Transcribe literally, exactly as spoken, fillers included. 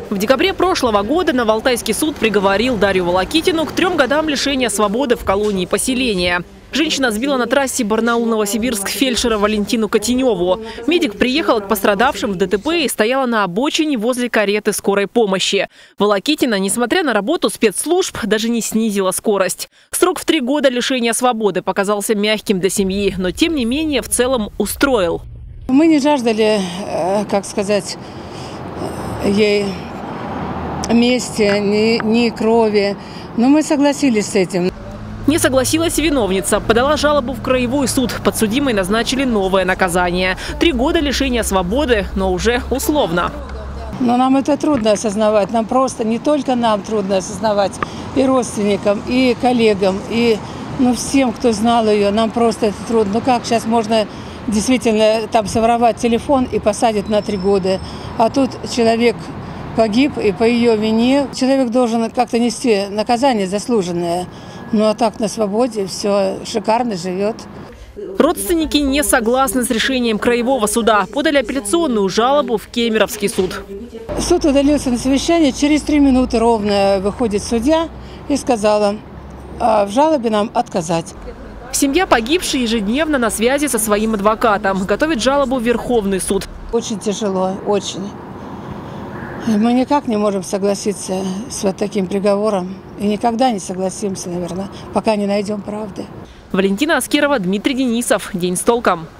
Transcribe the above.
В декабре прошлого года Новоалтайский суд приговорил Дарью Волокитину к трем годам лишения свободы в колонии поселения. Женщина сбила на трассе Барнаул-Новосибирск фельдшера Валентину Котеневу. Медик приехал к пострадавшим в ДТП и стояла на обочине возле кареты скорой помощи. Волокитина, несмотря на работу спецслужб, даже не снизила скорость. Срок в три года лишения свободы показался мягким для семьи, но тем не менее в целом устроил. Мы не жаждали, как сказать, ей мести, ни, ни крови, но мы согласились с этим. Не согласилась виновница, подала жалобу в краевой суд. Подсудимой назначили новое наказание. Три года лишения свободы, но уже условно. Но нам это трудно осознавать. Нам просто, не только нам трудно осознавать, и родственникам, и коллегам, и ну, всем, кто знал ее, нам просто это трудно. Ну как сейчас можно действительно там своровать телефон и посадить на три года? А тут человек погиб, и по ее вине человек должен как-то нести наказание заслуженное. Ну а так на свободе все шикарно живет. Родственники не согласны с решением краевого суда. Подали апелляционную жалобу в Кемеровский суд. Суд удалился на совещание. Через три минуты ровно выходит судья и сказала, а в жалобе нам отказать. Семья погибшей ежедневно на связи со своим адвокатом. Готовит жалобу в Верховный суд. Очень тяжело, очень. Мы никак не можем согласиться с вот таким приговором. И никогда не согласимся, наверное, пока не найдем правды. Валентина Аскерова, Дмитрий Денисов. День с толком.